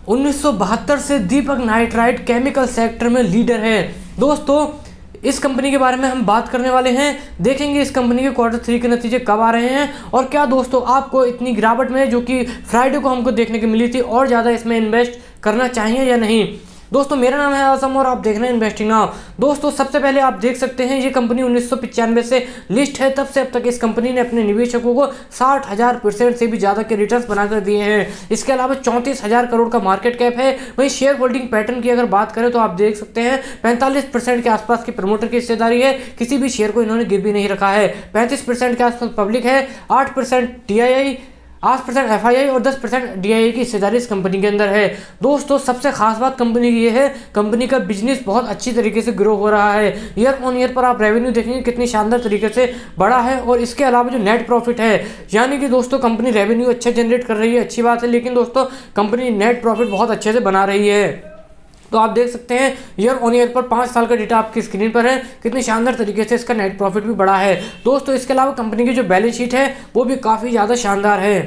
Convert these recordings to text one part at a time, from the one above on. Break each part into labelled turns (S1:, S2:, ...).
S1: 1972 से Deepak nitrite chemical sector में leader है। दोस्तों इस कंपनी के बारे में हम बात करने वाले हैं, देखेंगे इस कंपनी के Q3 के नतीजे कब आ रहे हैं और क्या दोस्तों आपको इतनी गिरावट में जो कि फ्राइडे को हमको देखने को मिली थी और ज़्यादा इसमें इन्वेस्ट करना चाहिए या नहीं। दोस्तों मेरा नाम है आसम और आप देख रहे हैं इन्वेस्टिंग नाउ। दोस्तों सबसे पहले आप देख सकते हैं ये कंपनी 1995 से लिस्ट है, तब से अब तक इस कंपनी ने अपने निवेशकों को 60,000% से भी ज़्यादा के रिटर्न्स बनाकर दिए हैं। इसके अलावा 34,000 करोड़ का मार्केट कैप है। वहीं शेयर होल्डिंग पैटर्न की अगर बात करें तो आप देख सकते हैं 45% के आसपास की प्रमोटर की हिस्सेदारी है, किसी भी शेयर को इन्होंने गिर भी नहीं रखा है। 35% के आसपास पब्लिक है, 8% TII, 8% FII और 10% DII की हिस्सेदारी इस कंपनी के अंदर है। दोस्तों सबसे खास बात कंपनी की ये है, कंपनी का बिजनेस बहुत अच्छी तरीके से ग्रो हो रहा है। ईयर ऑन ईयर पर आप रेवेन्यू देखेंगे कितनी शानदार तरीके से बढ़ा है और इसके अलावा जो नेट प्रॉफिट है, यानी कि दोस्तों कंपनी रेवेन्यू अच्छा जनरेट कर रही है, अच्छी बात है, लेकिन दोस्तों कंपनी नेट प्रॉफिट बहुत अच्छे से बना रही है। तो आप देख सकते हैं ईयर ऑन ईयर पर 5 साल का डेटा आपकी स्क्रीन पर है, कितनी शानदार तरीके से इसका नेट प्रॉफिट भी बढ़ा है। दोस्तों इसके अलावा कंपनी की जो बैलेंस शीट है वो भी काफ़ी ज़्यादा शानदार है,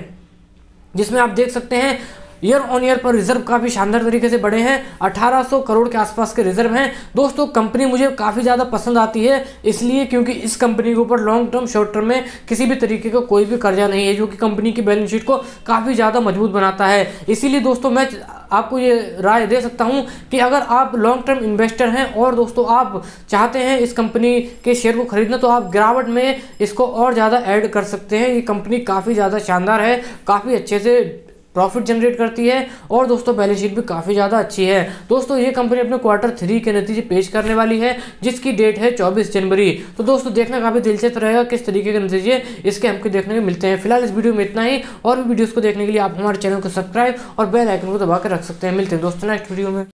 S1: जिसमें आप देख सकते हैं ईयर ऑन ईयर पर रिजर्व काफ़ी शानदार तरीके से बढ़े हैं, 1800 करोड़ के आसपास के रिजर्व हैं। दोस्तों कंपनी मुझे काफ़ी ज़्यादा पसंद आती है, इसलिए क्योंकि इस कंपनी के ऊपर लॉन्ग टर्म शॉर्ट टर्म में किसी भी तरीके का कोई भी कर्जा नहीं है, जो कि कंपनी की बैलेंस शीट को काफ़ी ज़्यादा मजबूत बनाता है। इसीलिए दोस्तों मैं आपको ये राय दे सकता हूँ कि अगर आप लॉन्ग टर्म इन्वेस्टर हैं और दोस्तों आप चाहते हैं इस कंपनी के शेयर को खरीदना, तो आप गिरावट में इसको और ज़्यादा ऐड कर सकते हैं। ये कंपनी काफ़ी ज़्यादा शानदार है, काफ़ी अच्छे से प्रॉफिट जनरेट करती है और दोस्तों बैलेंस शीट भी काफ़ी ज़्यादा अच्छी है। दोस्तों ये कंपनी अपने Q3 के नतीजे पेश करने वाली है, जिसकी डेट है 24 जनवरी। तो दोस्तों देखना काफ़ी दिलचस्प रहेगा किस तरीके के नतीजे इसके हमको देखने को मिलते हैं। फिलहाल इस वीडियो में इतना ही, और भी वीडियोस को देखने के लिए आप हमारे चैनल को सब्सक्राइब और बेल आइकन को दबा कर रख सकते हैं। मिलते हैं दोस्तों नेक्स्ट वीडियो में।